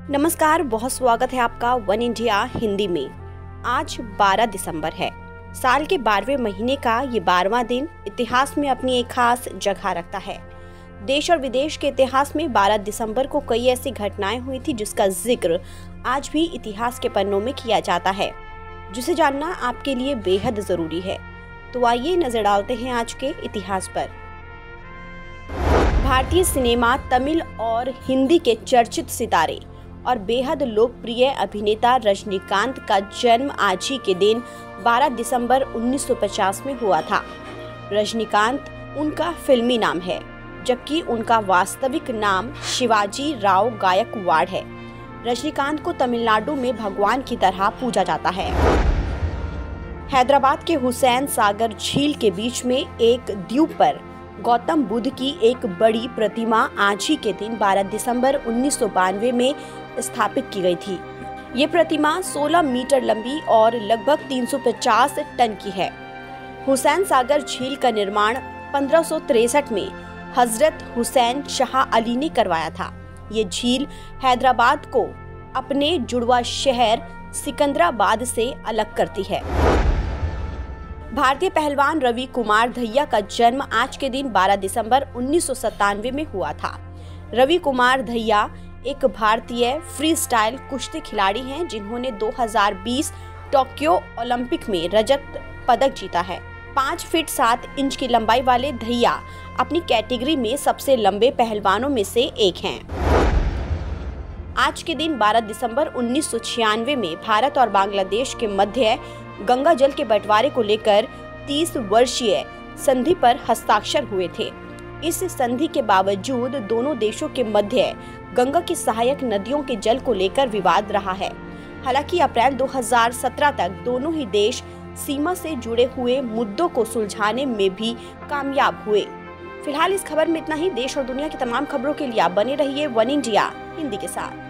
नमस्कार, बहुत स्वागत है आपका वन इंडिया हिंदी में। आज 12 दिसंबर है। साल के 12वें महीने का ये 12वां दिन इतिहास में अपनी एक खास जगह रखता है। देश और विदेश के इतिहास में 12 दिसंबर को कई ऐसी घटनाएं हुई थी जिसका जिक्र आज भी इतिहास के पन्नों में किया जाता है, जिसे जानना आपके लिए बेहद जरूरी है। तो आइए नजर डालते हैं आज के इतिहास पर। भारतीय सिनेमा, तमिल और हिंदी के चर्चित सितारे और बेहद लोकप्रिय अभिनेता रजनीकांत का जन्म आज ही के दिन 12 दिसंबर 1950 में हुआ था। रजनीकांत उनका फिल्मी नाम है, जबकि उनका वास्तविक नाम शिवाजी राव गायकवाड़ है। रजनीकांत को तमिलनाडु में भगवान की तरह पूजा जाता है। हैदराबाद के हुसैन सागर झील के बीच में एक द्वीप पर गौतम बुद्ध की एक बड़ी प्रतिमा आज ही के दिन 12 दिसंबर 1992 में स्थापित की गई थी। ये प्रतिमा 16 मीटर लंबी और लगभग 350 टन की है। हुसैन सागर झील का निर्माण 1563 में हजरत हुसैन शाह अली ने करवाया था। ये झील हैदराबाद को अपने जुड़वा शहर सिकंदराबाद से अलग करती है। भारतीय पहलवान रवि कुमार दहिया का जन्म आज के दिन 12 दिसंबर 1997 में हुआ था। रवि कुमार दहिया एक भारतीय फ्री स्टाइल कुश्ती खिलाड़ी हैं, जिन्होंने 2020 टोक्यो ओलंपिक में रजत पदक जीता है। 5 फीट 7 इंच की लंबाई वाले दहिया अपनी कैटेगरी में सबसे लंबे पहलवानों में से एक हैं। आज के दिन 12 दिसंबर 1996 में भारत और बांग्लादेश के मध्य गंगा जल के बंटवारे को लेकर 30 वर्षीय संधि पर हस्ताक्षर हुए थे। इस संधि के बावजूद दोनों देशों के मध्य गंगा की सहायक नदियों के जल को लेकर विवाद रहा है। हालांकि अप्रैल 2017 तक दोनों ही देश सीमा से जुड़े हुए मुद्दों को सुलझाने में भी कामयाब हुए। फिलहाल इस खबर में इतना ही। देश और दुनिया की तमाम खबरों के लिए आप बने रहिए वन इंडिया हिंदी के साथ।